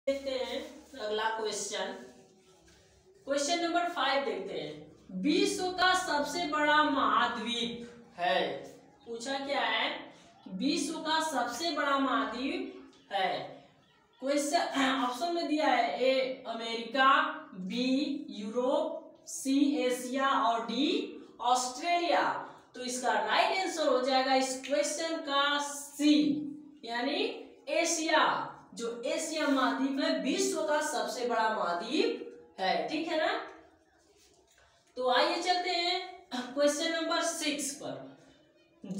देखते हैं अगला क्वेश्चन। क्वेश्चन नंबर 5 देखते हैं। विश्व का सबसे बड़ा महाद्वीप है। पूछा क्या है? विश्व का सबसे बड़ा महाद्वीप है। क्वेश्चन ऑप्शन में दिया है A America, B Europe, C Asia और डी ऑस्ट्रेलिया। तो इसका राइट आंसर हो जाएगा इस क्वेश्चन का सी, यानी एशिया। जो एशिया महाद्वीप है विश्व का सबसे बड़ा महाद्वीप है। ठीक है ना? तो आइए चलते हैं क्वेश्चन नंबर 6 पर।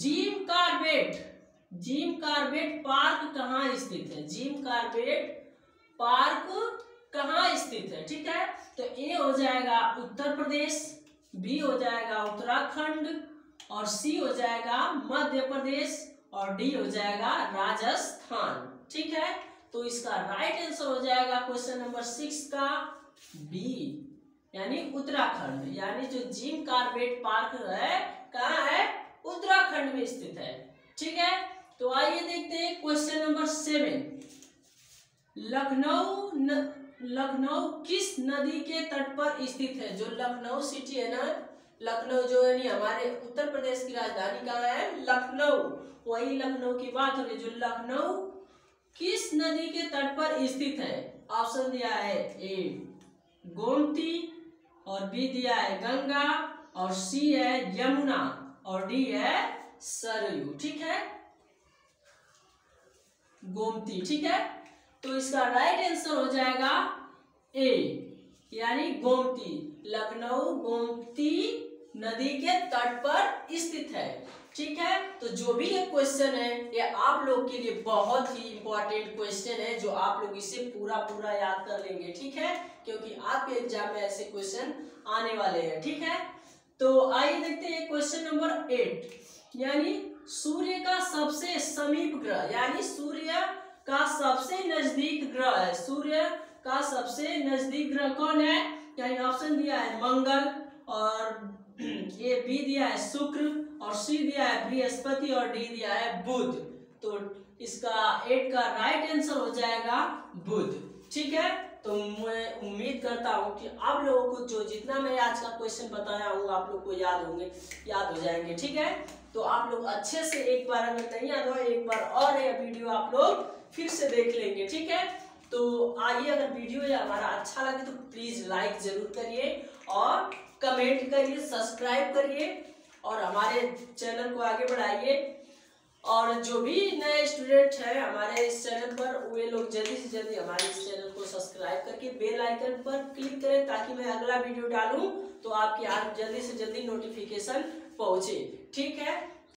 जिम कार्बेट पार्क कहाँ स्थित है? जिम कार्बेट पार्क कहाँ स्थित है? ठीक है, तो ए हो जाएगा उत्तर प्रदेश, बी हो जाएगा उत्तराखंड और सी हो जाएगा मध्य प्रदेश और डी हो जाएगा राजस्थान। ठीक है, तो इसका राइट आंसर हो जाएगा क्वेश्चन नंबर 6 का बी, यानी उत्तराखंड। यानी जो जिम कार्बेट पार्क है कहाँ है? उत्तराखंड में स्थित है। ठीक है, तो आइए देखते हैं क्वेश्चन नंबर 7। लखनऊ किस नदी के तट पर स्थित है? जो लखनऊ सिटी है ना, लखनऊ जो है हमारे उत्तर प्रदेश की राजधानी कहाँ है? लखनऊ। वही लखनऊ की बात हो रही। जो लखनऊ किस नदी के तट पर स्थित है? ऑप्शन दिया है ए गोमती और बी दिया है गंगा और सी है यमुना और डी है सरयू। ठीक है, गोमती। ठीक है, तो इसका राइट आंसर हो जाएगा ए, यानी गोमती। लखनऊ गोमती नदी के तट पर स्थित है। ठीक है, तो जो भी ये क्वेश्चन है ये आप लोग के लिए बहुत ही इंपॉर्टेंट क्वेश्चन है, जो आप लोग इसे पूरा याद कर लेंगे। ठीक है, क्योंकि आपके एग्जाम में ऐसे क्वेश्चन आने वाले हैं। ठीक है, तो आइए देखते हैं क्वेश्चन नंबर 8, यानी सूर्य का सबसे समीप ग्रह, यानी सूर्य का सबसे नजदीक ग्रह है। सूर्य का सबसे नजदीक ग्रह कौन है? यानी ऑप्शन दिया है मंगल और ये बी दिया है शुक्र और सी दिया है बृहस्पति और डी दिया है बुध। तो इसका 8 का राइट आंसर हो जाएगा बुध। ठीक है, तो मैं उम्मीद करता हूँ कि आप लोगों को जो जितना मैं आज का क्वेश्चन बताया हूँ आप लोग को याद हो जाएंगे। ठीक है, तो आप लोग अच्छे से एक बार, अगर नहीं याद हो एक बार और ये वीडियो आप लोग फिर से देख लेंगे। ठीक है, तो आइए, अगर वीडियो ये हमारा अच्छा लगे तो प्लीज लाइक जरूर करिए और कमेंट करिए, सब्सक्राइब करिए और हमारे चैनल को आगे बढ़ाइए। और जो भी नए स्टूडेंट हैं हमारे इस चैनल पर, वे लोग जल्दी से जल्दी हमारे इस चैनल को सब्सक्राइब करके बेल आइकन पर क्लिक करें, ताकि मैं अगला वीडियो डालूं तो आपके हाथ जल्दी से जल्दी नोटिफिकेशन पहुंचे। ठीक है,